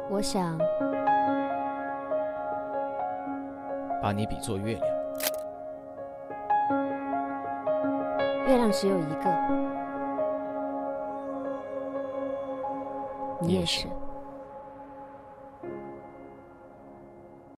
我想把你比作月亮。 月亮只有一个，你也是。